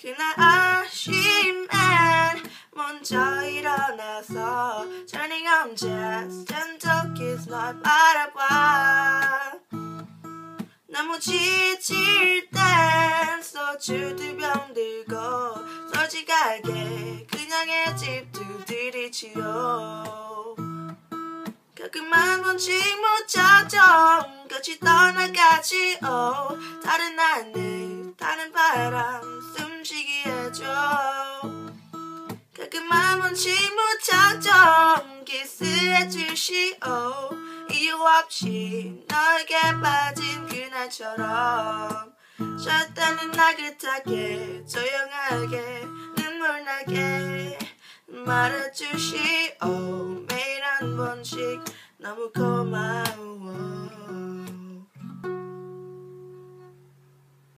그날 아침엔 먼저 일어나서 Turning on jazz 잔뜩 널 바라봐. 너무 지칠 땐 소주 2병 들고 솔직하게 그냥의 집 두드리지요. 가끔 한 번씩 무작정 같이 떠나가지요. 다른 하늘 다른 바람 숨쉬게 해줘. 가끔 한 번씩 무작정 키스해주시오. 이유 없이 너에게 빠진 그날처럼 절대는 나긋하게 조용하게 눈물 나게 말해주시오. 매일 한 번씩 너무 고마워.